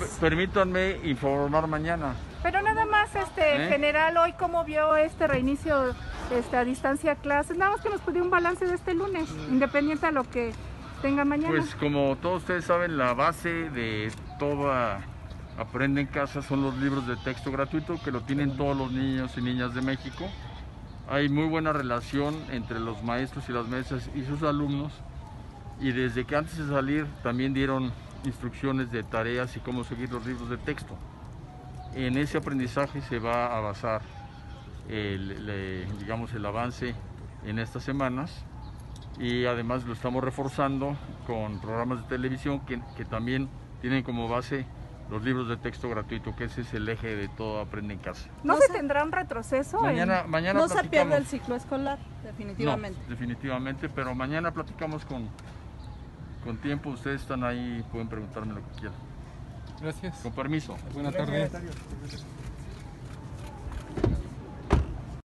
Permítanme informar mañana. Pero nada más, general, hoy cómo vio este reinicio a distancia de clases, nada más que nos pudiera un balance de este lunes, independiente a lo que tenga mañana. Pues como todos ustedes saben, la base de toda Aprende en Casa son los libros de texto gratuito que lo tienen todos los niños y niñas de México. Hay muy buena relación entre los maestros y las maestras y sus alumnos, y desde que antes de salir también dieron instrucciones de tareas y cómo seguir los libros de texto. En ese aprendizaje se va a basar digamos, el avance en estas semanas, y además lo estamos reforzando con programas de televisión que también tienen como base los libros de texto gratuito, que ese es el eje de todo Aprende en Casa. ¿No se tendrá un retroceso? Mañana no se pierde el ciclo escolar, definitivamente. No, definitivamente, pero mañana platicamos con tiempo. Ustedes están ahí, pueden preguntarme lo que quieran. Gracias. Con permiso. Buena tarde.